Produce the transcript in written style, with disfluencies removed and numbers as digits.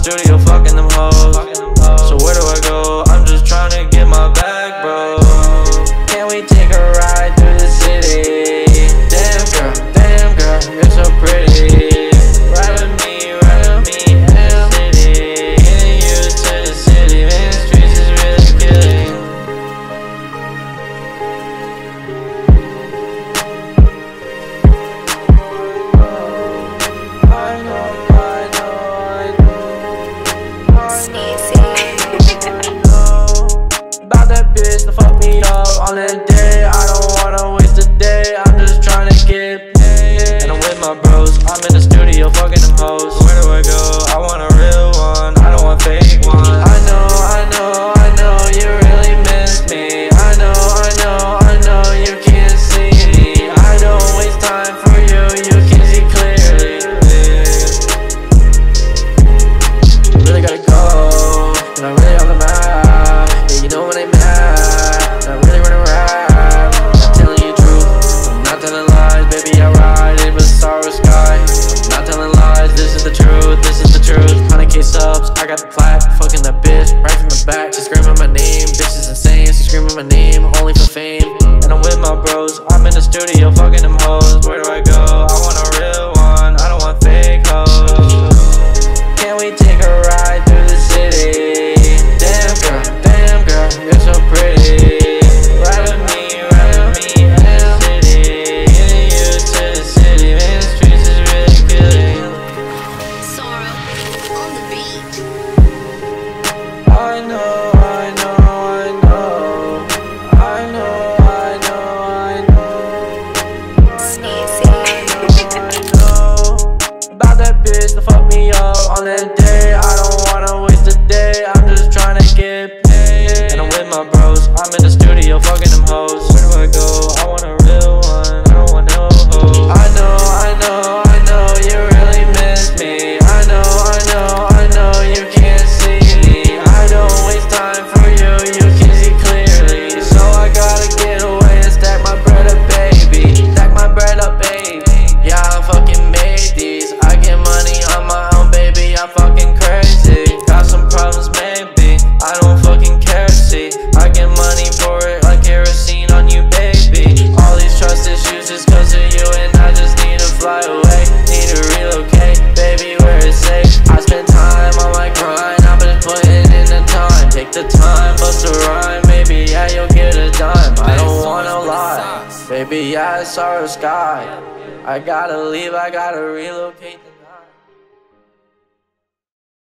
studio fucking them hoes. So where do I go? I'm just trying to get my bag, bro. Can we take a ride through the city? Damn girl, you're so pretty. Ride with me in the city. Getting you to the city, man, the streets is really killing. I know. About that bitch to fuck me up on that day. I don't wanna waste a day. I'm just trying to get paid. And I'm with my bros. I'm in the studio fucking them hoes. Where do I go? I want a real one. I don't want fake ones. I know. You really miss me. I know. You can't see me. I don't waste time for you. You can see clearly. Really gotta go. And I really off the map. Yeah, you know when I'm mad. I'm really running rap. I'm telling you the truth. I'm not telling lies. Baby, I ride it with Sowards sky. I'm not telling lies. This is the truth. 100K subs. I got the plaque. Fucking that bitch right from the back. She's screaming my name. Bitch is insane. She's screaming my name only for fame. And I'm with my bros. I'm in the studio fucking them hoes. Where do I go? I want a real one. I don't want fake hoes. Can we take a ride through the city? Damn girl, you're so pretty. Ride with me in the city. Getting you to the city, man, the streets is really killing. Sowards on the beat. I know. About that bitch to fuck me up on that day. I don't wanna waste a day. I'm just trying to get paid. And I'm with my bros. I'm in the studio fucking them hoes. Where do I go? I want a real one. I don't want no hoes. I know. You really miss me. I know. You can't see me. I don't waste time for you. You can see clearly. So I gotta get away and stack my bread up, baby. Yeah, I fucking made these. I get money on my own, baby. I'm fucking crazy. Got some problems, maybe. I don't fucking care, see. I get money for it like kerosene on you, baby. All these trust issues just cause of you, and I just need to fly away. Need to relocate, baby, where it's safe. I spend time on my grind. I've been putting in the time. Take the time, bust a rhyme. Maybe, yeah, you'll get a dime. I don't wanna lie. Baby, yeah, it's our sky. I gotta leave, I gotta relocate.